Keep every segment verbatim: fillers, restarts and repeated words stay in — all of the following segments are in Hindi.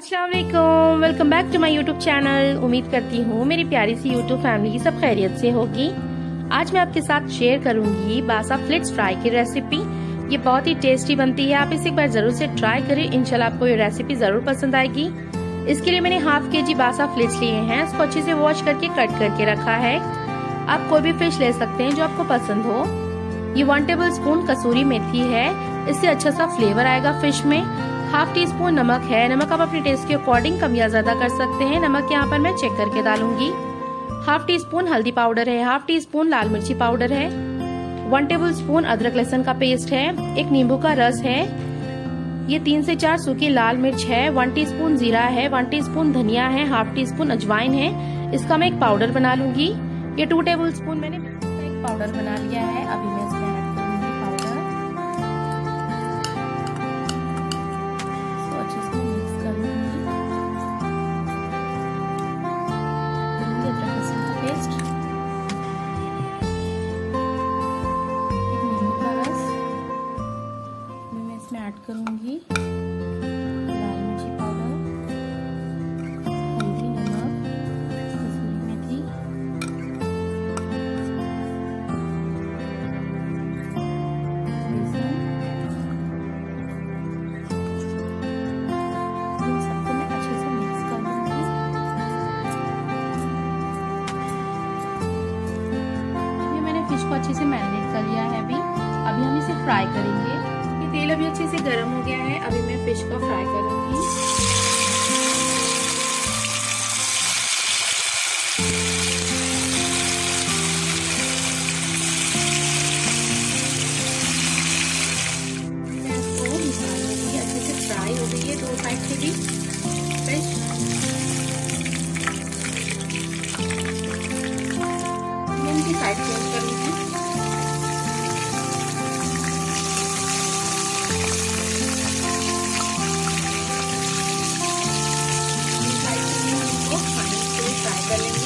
अस्सलाम वालेकुम, welcome back to my YouTube channel. उम्मीद करती हूँ मेरी प्यारी सी यूट्यूब फैमिली सब खैरियत से होगी। आज मैं आपके साथ शेयर करूंगी बासा फ्लिट्स फ्राई की रेसिपी। ये बहुत ही टेस्टी बनती है, आप इसे एक बार जरूर से ट्राई करें। इंशाल्लाह आपको ये रेसिपी जरूर पसंद आएगी। इसके लिए मैंने हाफ के जी बासा फ्लिट्स लिए हैं। इसको अच्छे से वॉश करके कट करके रखा है। आप कोई भी फिश ले सकते हैं जो आपको पसंद हो। ये वन टेबल स्पून कसूरी मेथी है, इससे अच्छा सा फ्लेवर आएगा फिश में। हाफ टी स्पून नमक है, नमक आप अपने टेस्ट के अकॉर्डिंग कम या ज्यादा कर सकते हैं। नमक यहाँ पर मैं चेक करके डालूंगी। हाफ टी स्पून हल्दी पाउडर है, हाफ टी स्पून लाल मिर्ची पाउडर है, वन टेबल स्पून अदरक लहसुन का पेस्ट है, एक नींबू का रस है, ये तीन से चार सूखी लाल मिर्च है, वन टी स्पून जीरा है, वन टी स्पून धनिया है, हाफ टी स्पून अजवाइन है। इसका मैं एक पाउडर बना लूंगी। ये टू टेबल स्पून मैंने एक पाउडर बना लिया है। अभी मैं इसमें ऐड करूंगी पाउडर। अच्छे से मिक्स कर लूंगी। अदरक लहसुन का पेस्ट, एक नींबू का रस मैं इसमें ऐड करूंगी, लाल मिर्ची पाउडर, हल्दी, नमक, कसूरी मेथी, बेसन। इन सबको मैं अच्छे से मिक्स कर लूंगी। ये मैंने फिश को अच्छे से मैरिनेट कर लिया है। अभी अभी हम इसे फ्राई करेंगे। ये तेल अभी अच्छे से गर्म हो गया है। अभी मैं फिश को फ्राई करूंगी। अच्छे से फ्राई हो गई है दो साइड से भी फिश। मैं इनकी साइड चेंज कर लूंगी। फ्राई कर लेंगे।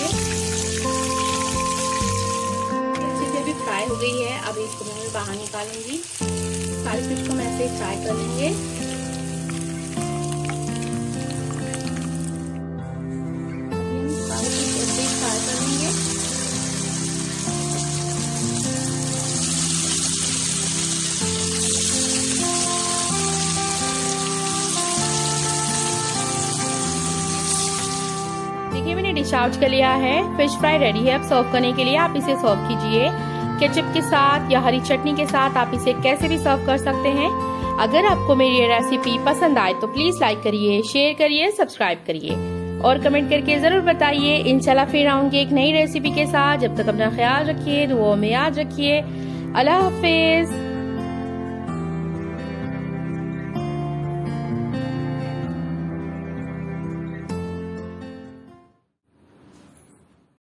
अच्छे से अभी फ्राई हो गई है। अभी इसको मैं बाहर निकालूंगी। सारी फिश को मैं ऐसे फ्राई कर लेंगे। फ्राई कर लेंगे। देखिए मैंने डिश आउट कर लिया है। फिश फ्राई रेडी है। अब सर्व करने के लिए आप इसे सर्व कीजिए केचप के साथ या हरी चटनी के साथ। आप इसे कैसे भी सर्व कर सकते हैं। अगर आपको मेरी ये रेसिपी पसंद आए तो प्लीज लाइक करिए, शेयर करिए, सब्सक्राइब करिए और कमेंट करके जरूर बताइए। इंशाल्लाह फिर आऊंगी एक नई रेसिपी के साथ। जब तक अपना ख्याल रखिए, दुआओं में याद रखिए। अल्लाह हाफिज।